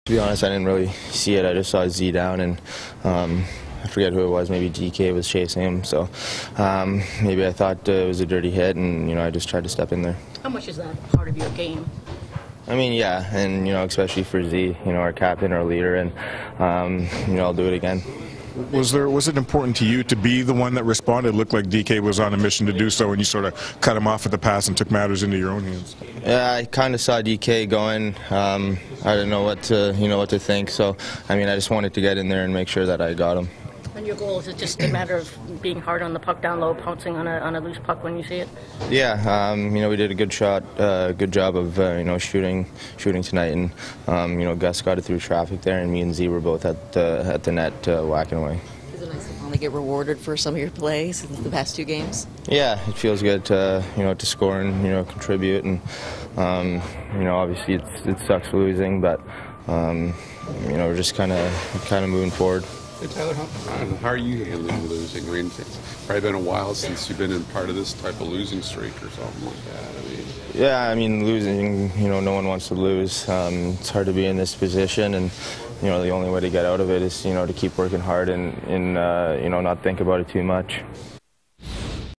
To be honest, I didn't really see it. I just saw Z down, and I forget who it was. Maybe DK was chasing him. So maybe I thought it was a dirty hit, and I just tried to step in there. How much is that part of your game? I mean, yeah, and especially for Z, our captain, our leader, and I'll do it again. Was it important to you to be the one that responded? It looked like DK was on a mission to do so, and you sort of cut him off at the pass and took matters into your own hands. Yeah, I kind of saw DK going. I didn't know what to think. So I mean, I just wanted to get in there and make sure that I got him. And your goal, is it just a matter of being hard on the puck down low, pouncing on a loose puck when you see it? Yeah, we did a good job of shooting tonight, and Gus got it through traffic there, and me and Z were both at the net whacking away. Is it nice to finally get rewarded for some of your plays in the past 2 games? Yeah, it feels good to to score and contribute, and obviously it sucks losing, but we're just kind of moving forward. Hey Tyler, how are you handling losing? I mean, it's probably been a while since you've been in part of this type of losing streak or something like that. Yeah, I mean, losing, no one wants to lose. It's hard to be in this position, and the only way to get out of it is to keep working hard and not think about it too much.